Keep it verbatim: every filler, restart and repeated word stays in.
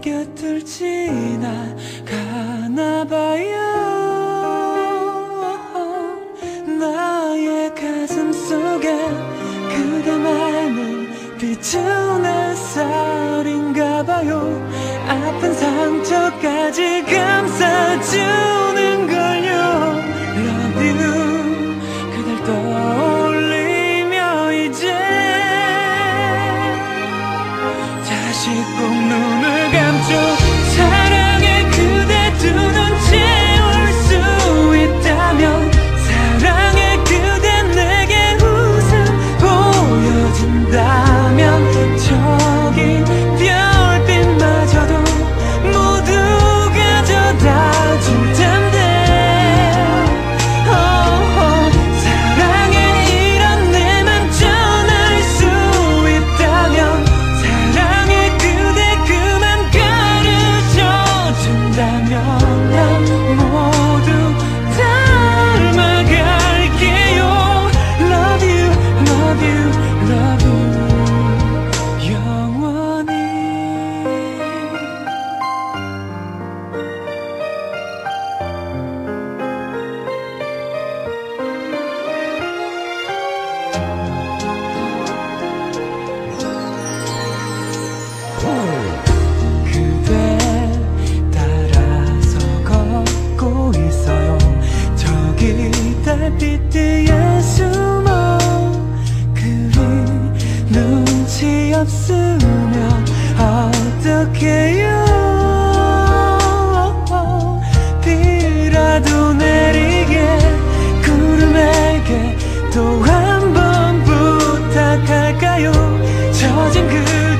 곁을 지나가나봐요. 나의 가슴 속에 그대만을 비춘 햇살인가봐요. 아픈 상처까지 감싸주는 걸요. Love you. 그댈 떠올리며 이제 다시 꼭 눈을 감죠. 사랑해 그대 두 눈 채울 수 있다면, 사랑해 그대 내게 웃음 보여준다면, 저기 별빛마저도 모두 가져다 줄 텐데. oh, oh. 사랑해 이런 내만 전할 수 있다면, 사랑해 그대 그만 가르쳐 준다면, 난 모두 닮아갈게요. Love you, love you, love you. 영원히. 그대 따라서 걷고 있어요. 저기 달빛 뒤에 숨어. 그리 눈치 없으면 어떡해요. 비라도 내리게 구름에게 또 한 번 부탁할까요. 젖은 그